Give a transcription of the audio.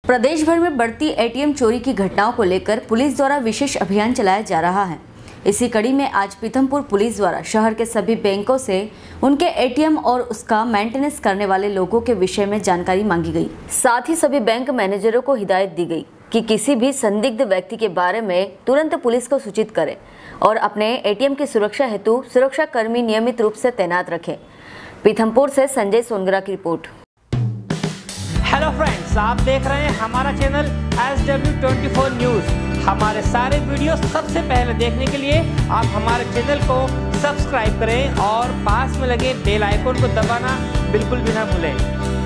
प्रदेश भर में बढ़ती एटीएम चोरी की घटनाओं को लेकर पुलिस द्वारा विशेष अभियान चलाया जा रहा है। इसी कड़ी में आज पीथमपुर पुलिस द्वारा शहर के सभी बैंकों से उनके एटीएम और उसका मेंटेनेंस करने वाले लोगों के विषय में जानकारी मांगी गई। साथ ही सभी बैंक मैनेजरों को हिदायत दी गई कि किसी भी संदिग्ध व्यक्ति के बारे में तुरंत पुलिस को सूचित करें और अपने एटीएम की सुरक्षा हेतु सुरक्षा कर्मी नियमित रूप से तैनात रखें। पीथमपुर से संजय सोनगरा की रिपोर्ट। हेलो फ्रेंड्स, आप देख रहे हैं हमारा चैनल SW24 न्यूज़। हमारे सारे वीडियो सबसे पहले देखने के लिए आप हमारे चैनल को सब्सक्राइब करें और पास में लगे बेल आइकन को दबाना बिल्कुल भी ना भूलें।